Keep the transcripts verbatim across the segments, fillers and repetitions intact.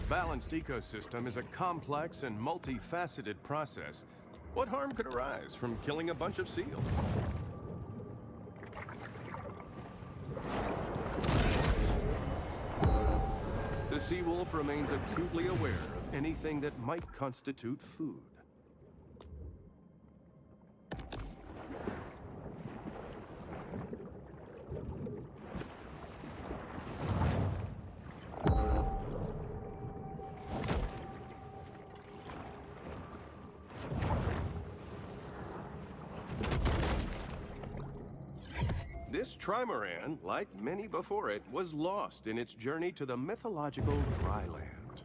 balanced ecosystem is a complex and multifaceted process. What harm could arise from killing a bunch of seals? The sea wolf remains acutely aware of anything that might constitute food. This trimaran, like many before it, was lost in its journey to the mythological dry land.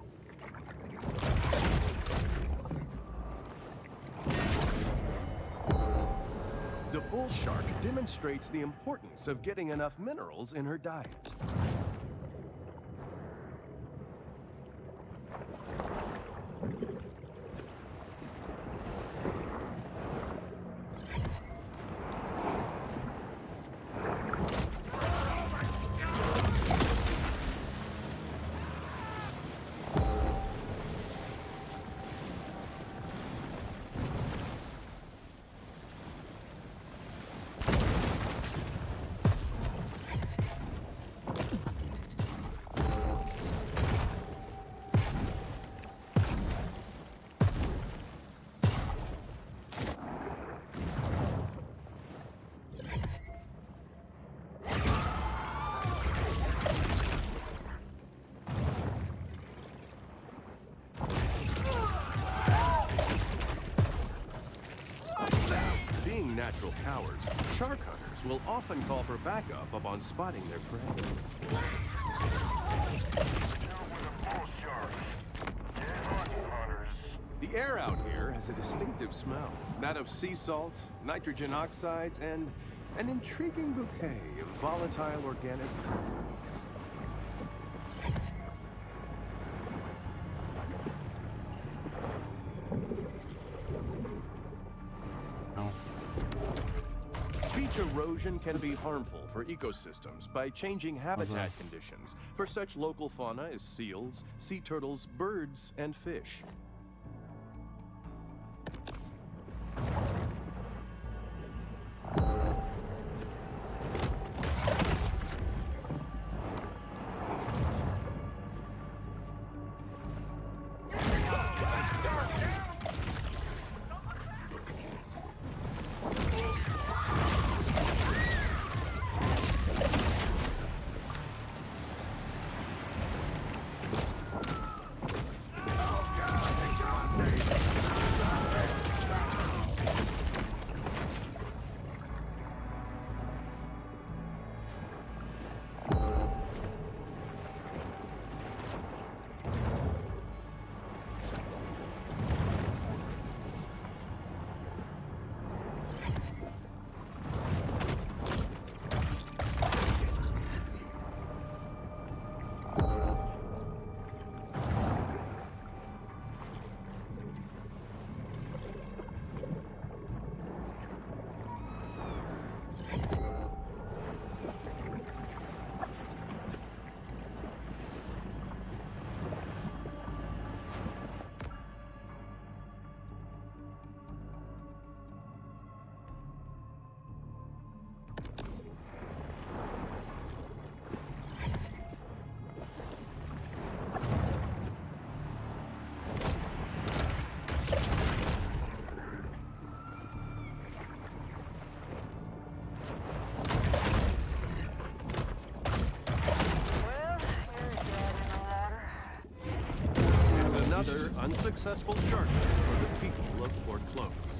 The bull shark demonstrates the importance of getting enough minerals in her diet. Natural cowards, shark hunters will often call for backup upon spotting their prey. The air out here has a distinctive smell, that of sea salt, nitrogen oxides, and an intriguing bouquet of volatile organic compounds. Beach erosion can be harmful for ecosystems by changing habitat mm-hmm. conditions for such local fauna as seals, sea turtles, birds, and fish. Another unsuccessful shark for the people of Port Clovis.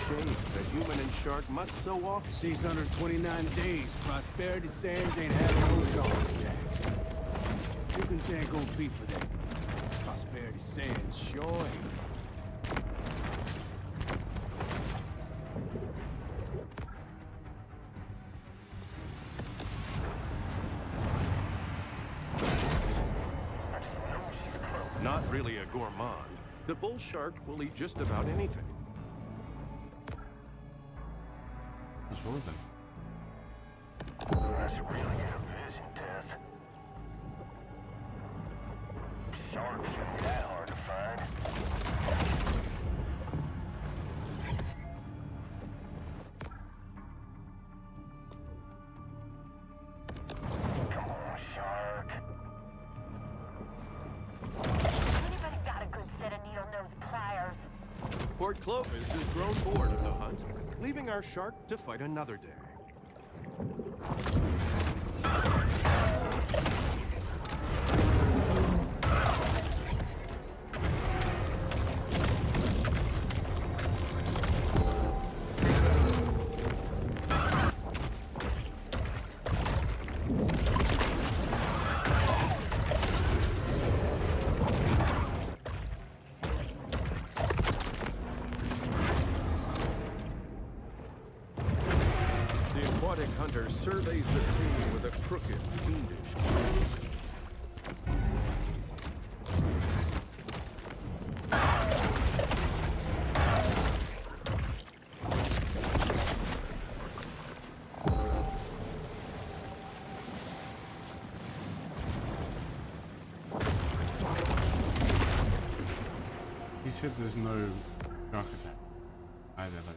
shades that human and shark must so often. six hundred twenty-nine days. Prosperity Sands ain't having no sharks, Jax. You can thank O P for that. Prosperity Sands sure ain't. Not really a gourmand, the bull shark will eat just about anything. What's wrong with them? That's really a vision test. Sharks shouldn't be that hard to find. Come on, shark. Anybody got a good set of needle-nose pliers? Port Clovis has grown bored of the hunt, leaving our shark to fight another day. Hunter surveys the scene with a crooked, fiendish glance. He said there's no shark attack. Either, like.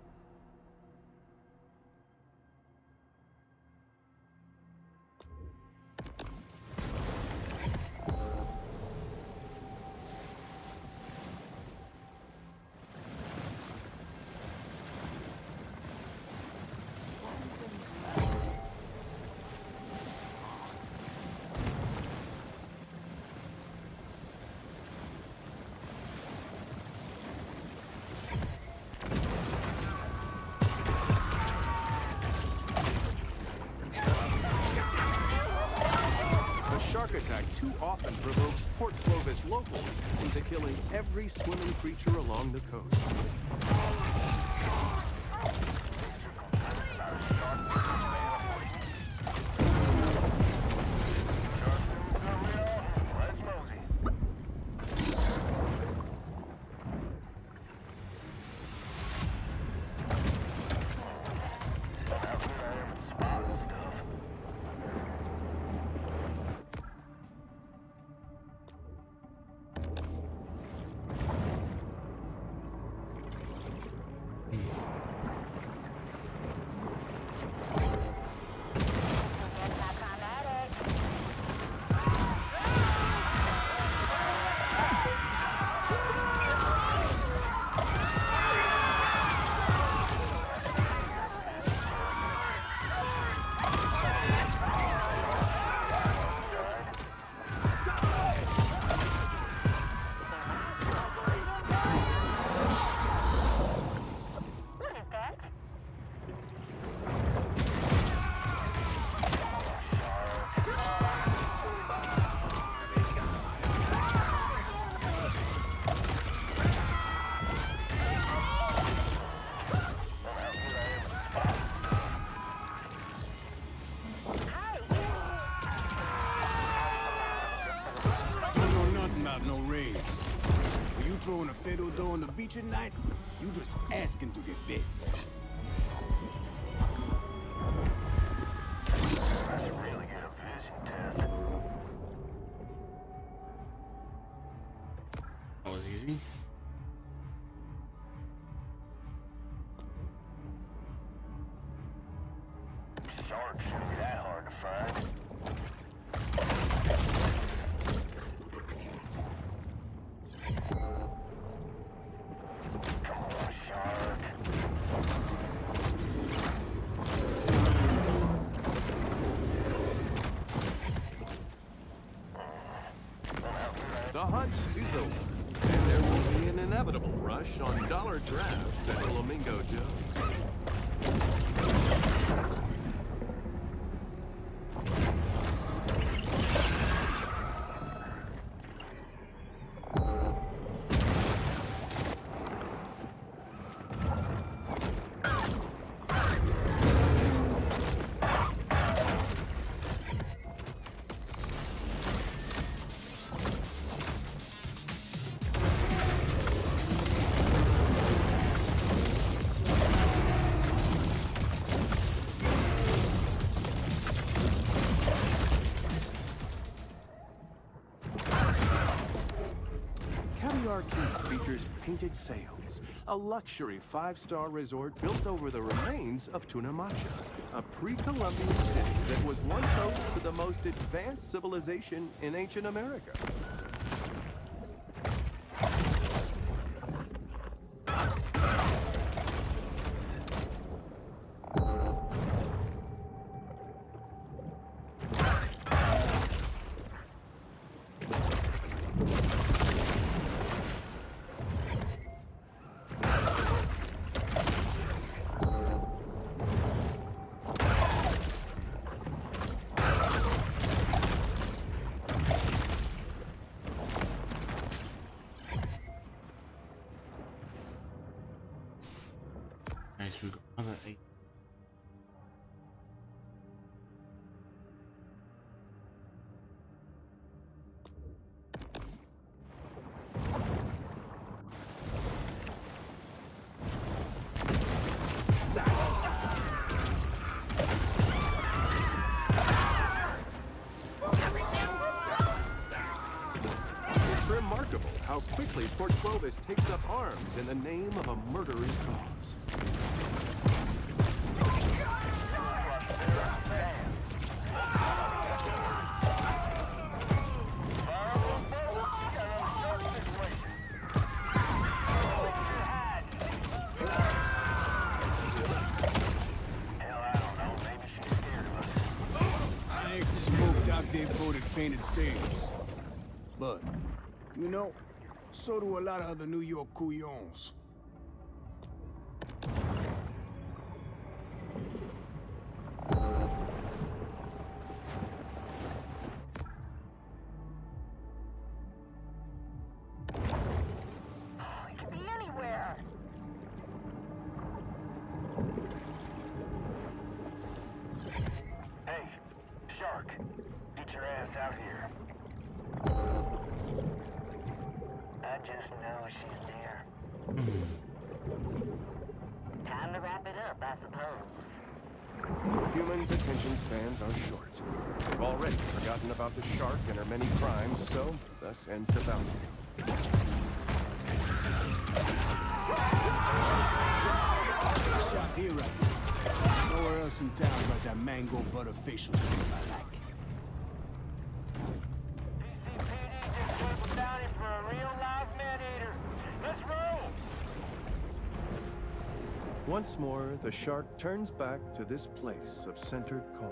Shark attack too often provokes Port Clovis locals into killing every swimming creature along the coast. Throwing a fiddle dough on the beach at night, you just asking to get bit. That's really good a vision test. That was easy. Sharks shouldn't be that hard to find. Come on, shark. rush on dollar drafts at Flamingo Joe's. Caviar Keep features Painted Sails, a luxury five-star resort built over the remains of Tunamacha, a pre-Columbian city that was once host to the most advanced civilization in ancient America. Okay, so we've got another eight. It's remarkable how quickly Port Clovis takes up arms in the name of a murderous cause. I actually smoked out they voted Painted Sails. But, you know, so do a lot of other New York couillons. It could be anywhere. Hey, Shark, get your ass out here. I just know she's near. Time to wrap it up, I suppose. Humans' attention spans are short. They've already forgotten about the shark and her many crimes, so thus ends the bounty. Shop here right now. Nowhere else in town but that mango butter facial soup I like. P C P D just went down in for a real live man-eater. Let's roll! Once more, the shark turns back to this place of centered calm.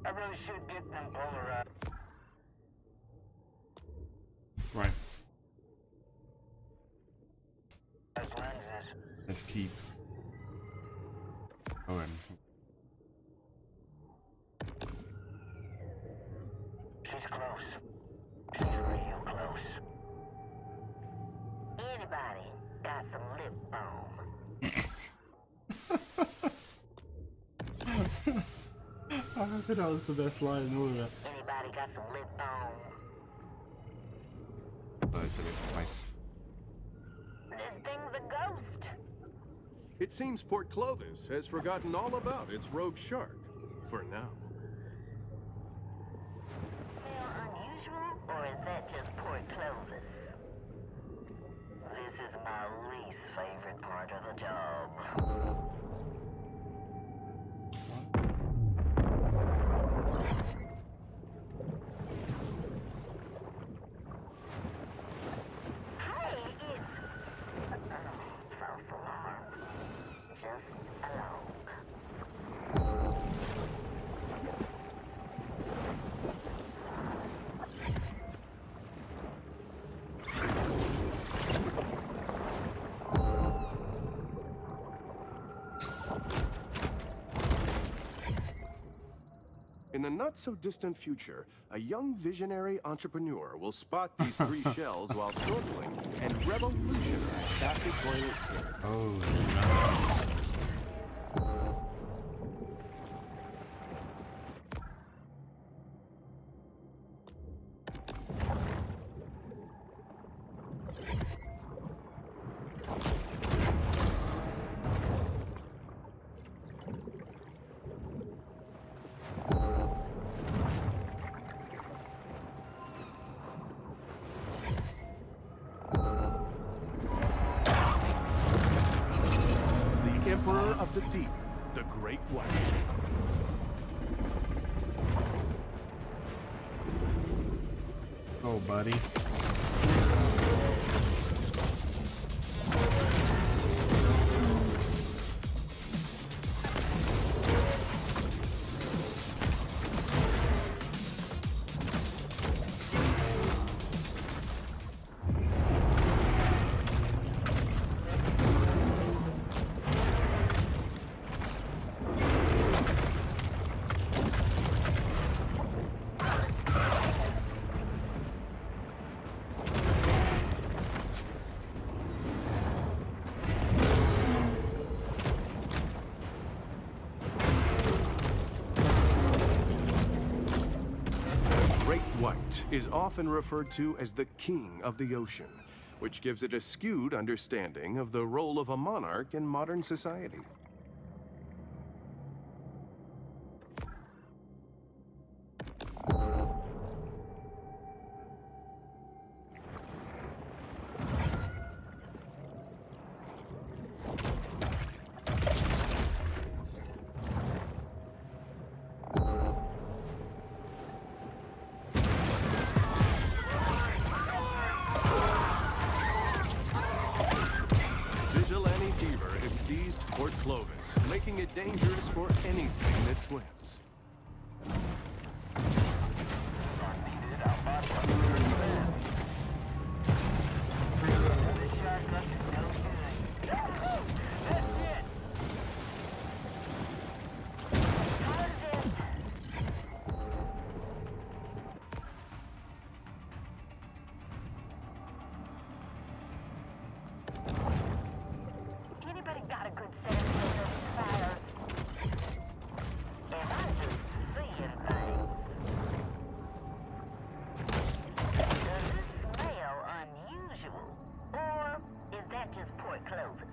I really should get them polarized. Right. Lenses. Let's keep going. She's close. She's real close. Anybody got some lip balm? I think that was the best line in all of that. Anybody got some lip balm? Oh, it's a bit twice. This thing's a ghost. It seems Port Clovis has forgotten all about its rogue shark. For now. Smell unusual, or is that just Port Clovis? This is my least favorite part of the job. Hey, it's... false alarm. Just along. In the not-so-distant future, a young visionary entrepreneur will spot these three shells while snorkeling and revolutionize active toilet care. Oh, The Emperor of the Deep, the Great White. no. Oh, buddy. White is often referred to as the king of the ocean, which gives it a skewed understanding of the role of a monarch in modern society. Vigilante fever has seized Port Clovis, making it dangerous for anything that swims. Anybody got a good set of fire? Am I just seeing things? Does this smell unusual? Or is that just Port Clovis?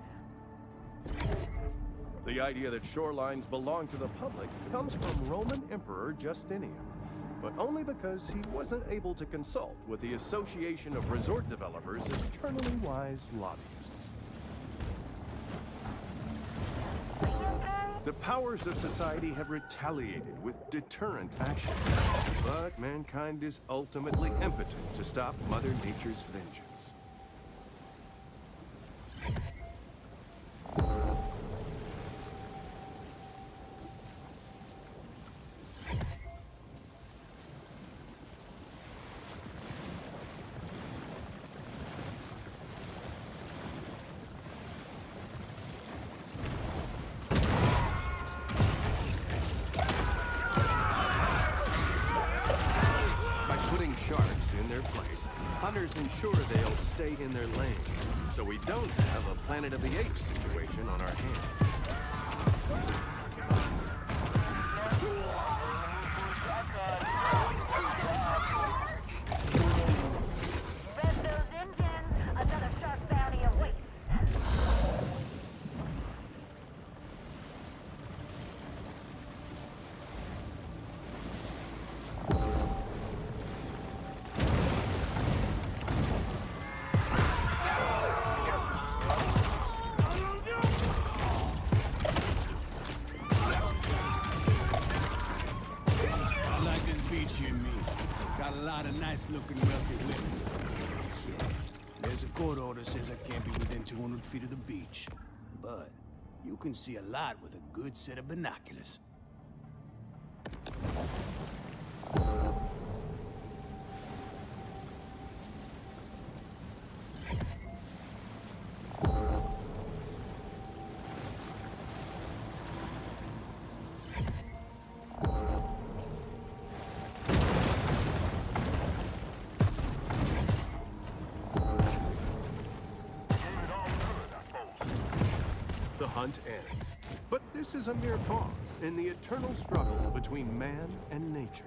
The idea that shorelines belong to the public comes from Roman Emperor Justinian, but only because he wasn't able to consult with the Association of Resort Developers' eternally wise lobbyists. The powers of society have retaliated with deterrent action, but mankind is ultimately impotent to stop Mother Nature's vengeance. hunters ensure they'll stay in their lane, so we don't have a Planet of the Apes situation on our hands. Rev those engines. Another shark bounty awaits. I like this beach here, me. Got a lot of nice-looking, wealthy women. Yeah, there's a court order says I can't be within two hundred feet of the beach. But you can see a lot with a good set of binoculars. The hunt ends. But this is a mere pause in the eternal struggle between man and nature.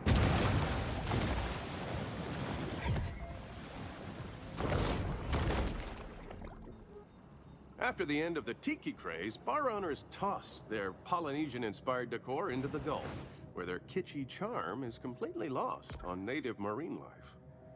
After the end of the tiki craze, bar owners toss their Polynesian-inspired decor into the Gulf, where their kitschy charm is completely lost on native marine life.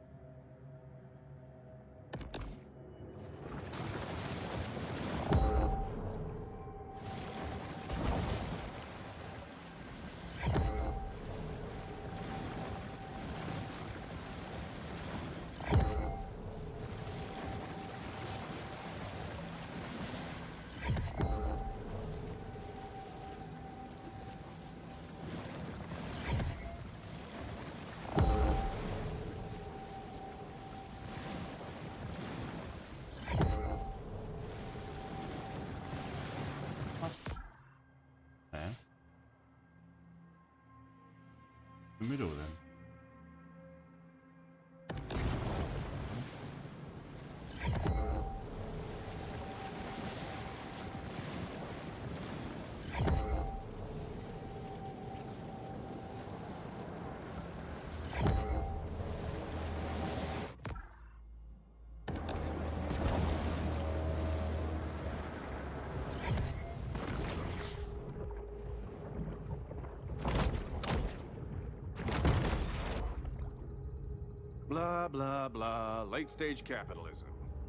The middle then. Blah, blah, blah. Late-stage capitalism.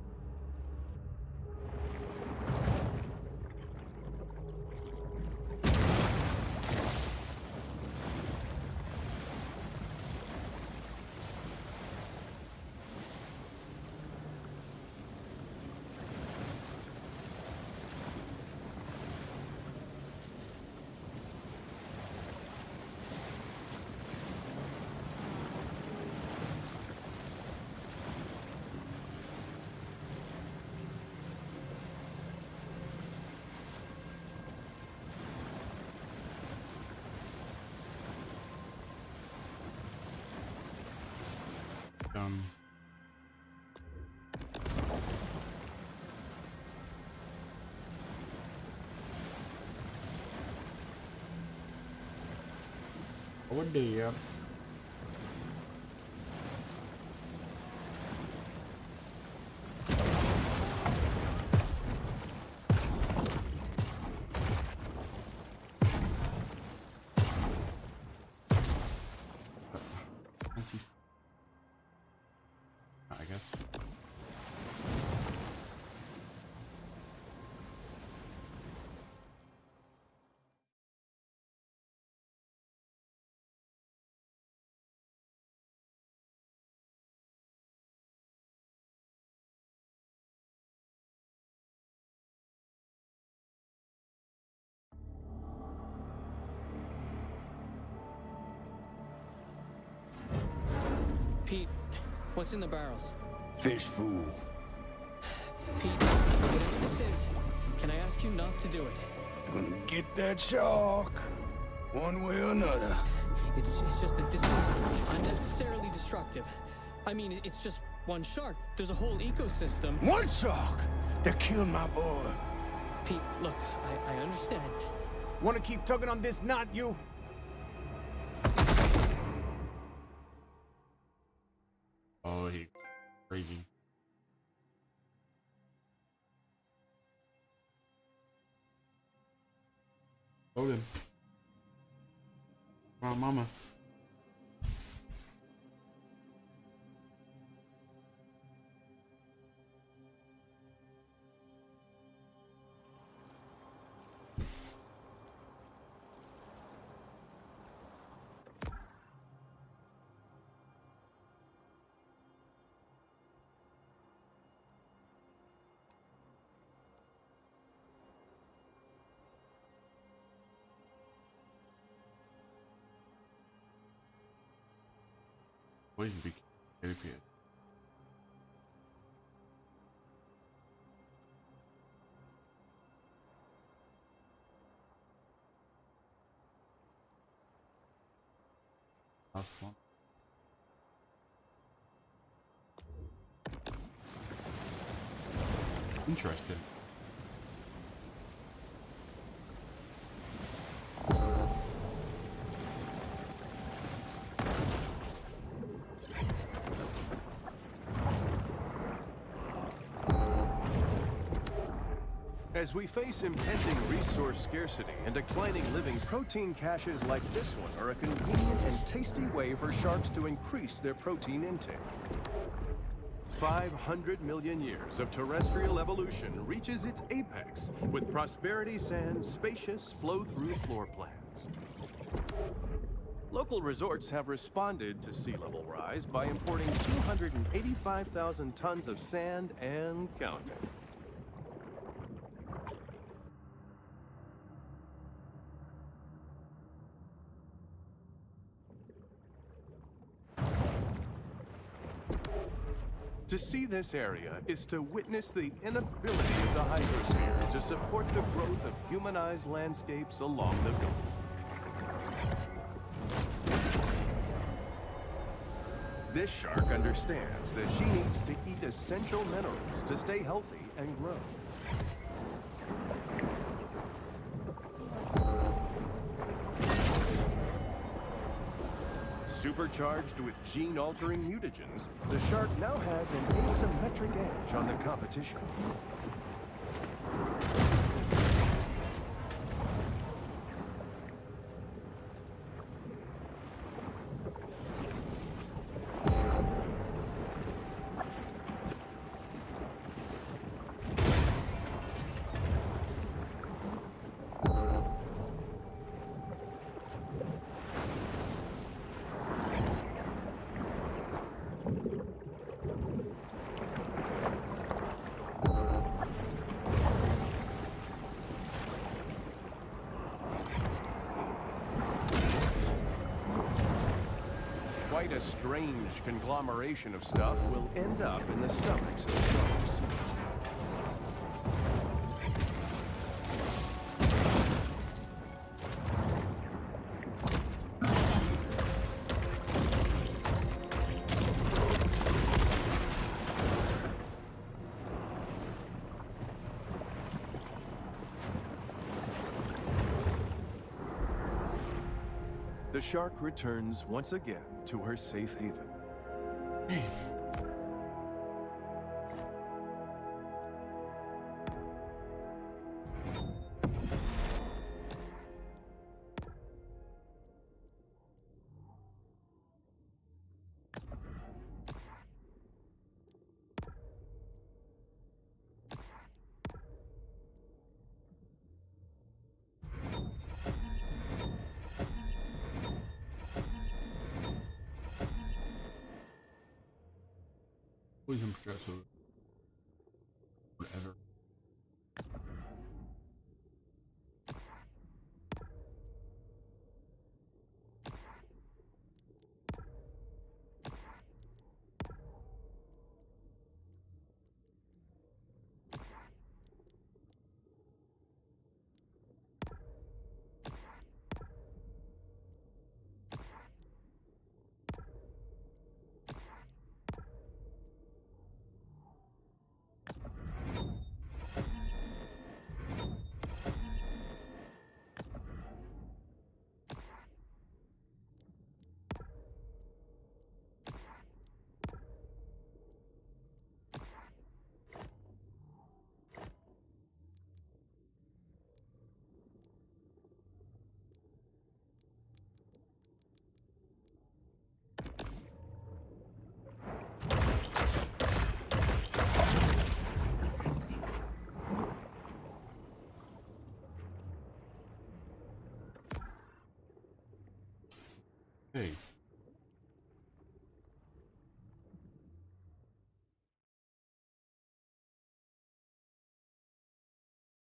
Um. Oh dear. I guess. Pete, what's in the barrels? Fish food. Pete, whatever this is, can I ask you not to do it? Gonna get that shark. One way or another. It's, it's just that this seems unnecessarily destructive. I mean, it's just one shark. There's a whole ecosystem. One shark that killed my boy. Pete, look, I, I understand. Want to keep tugging on this knot, you? Oh, he crazy. Hold him. Come on, mama. Wait, be careful. Last one. Interesting. As we face impending resource scarcity and declining living, protein caches like this one are a convenient and tasty way for sharks to increase their protein intake. five hundred million years of terrestrial evolution reaches its apex with Prosperity Sand's spacious flow-through floor plans. Local resorts have responded to sea level rise by importing two hundred eighty-five thousand tons of sand and counting. To see this area is to witness the inability of the hydrosphere to support the growth of humanized landscapes along the Gulf. This shark understands that she needs to eat essential minerals to stay healthy and grow. Supercharged with gene-altering mutagens, the shark now has an asymmetric edge on the competition. Quite a strange conglomeration of stuff will end up in the stomachs of sharks. The shark returns once again to her safe haven. Poison stressor. Whatever. Hey.